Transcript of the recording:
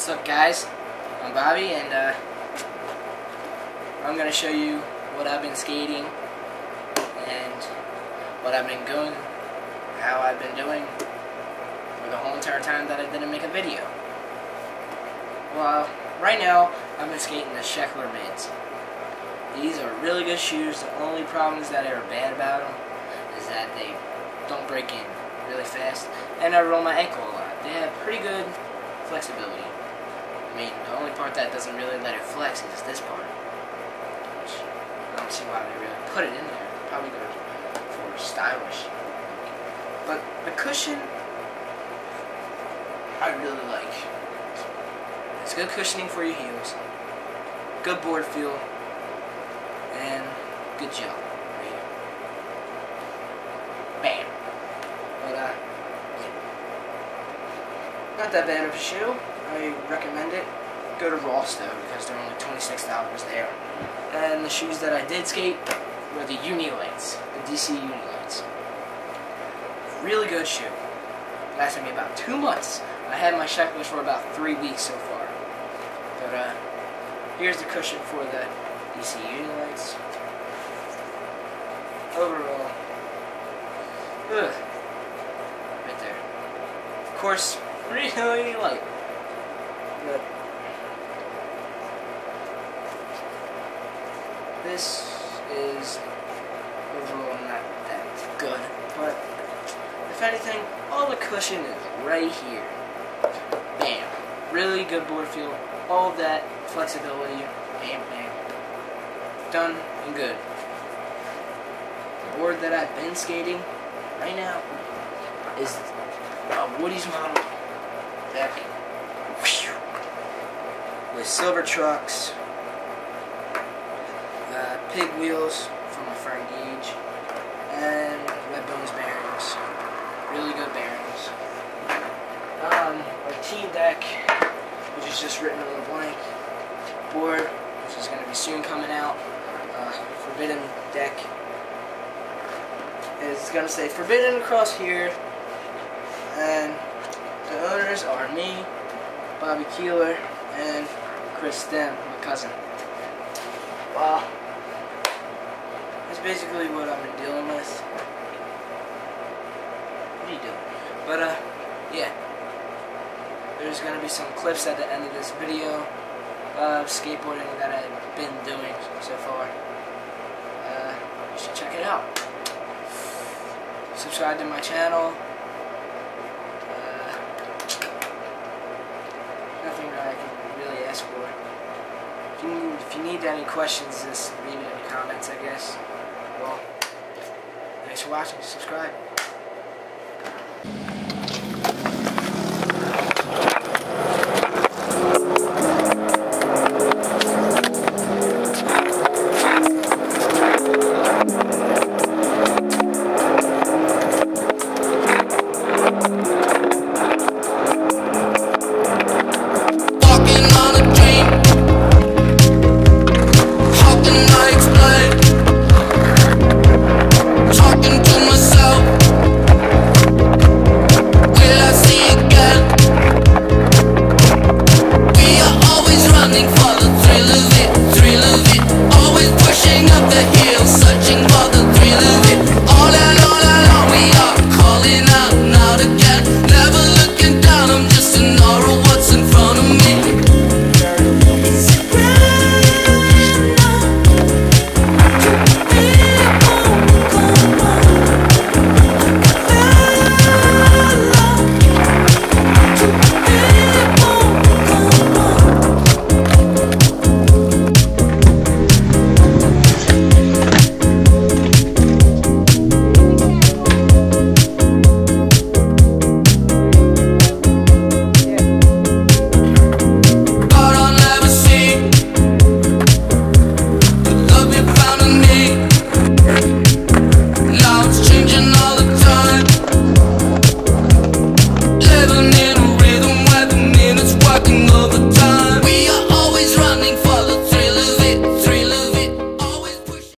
What's up, guys? I'm Bobby, and I'm gonna show you what I've been skating and what I've been going, how I've been doing for the whole entire time that I didn't make a video. Well, right now I've been skating the Sheckler Mids. These are really good shoes. The only problems that are bad about them is that they don't break in really fast, and I roll my ankle a lot. They have pretty good flexibility. I mean, the only part that doesn't really let it flex is this part, which I don't see why they really put it in there. Probably for stylish. But the cushion, I really like. It's good cushioning for your heels, good board feel, and good gel right here. Bam. But not that bad of a shoe. I recommend it. Go to Ross though, because they're only $26 there. And the shoes that I did skate were the Unilights, the DC Unilights. Really good shoe. Lasted me about 2 months. I had my Shecklers for about 3 weeks so far. But here's the cushion for the DC Unilights. Overall, right there. Of course, really light. But this is overall not that good. But if anything, all the cushion is right here. Bam. Really good board feel. All of that flexibility. Bam, bam. Done and good. The board that I've been skating right now is Woody's model deck with silver trucks, pig wheels from my friend Gage, and Red Bones bearings. Really good bearings. Our T deck, which is just written on a blank board, which is going to be soon coming out. Forbidden deck. It's going to say Forbidden across here, and the owners are me, Bobby Keeler, and Chris Stem, my cousin. Wow. That's basically what I've been dealing with. What are you doing? But, yeah. There's going to be some clips at the end of this video of skateboarding that I've been doing so far. You should check it out. Subscribe to my channel. Nothing that I can really ask for. If you need any questions, just leave it in the comments, I guess. Well, thanks for watching. Subscribe. Running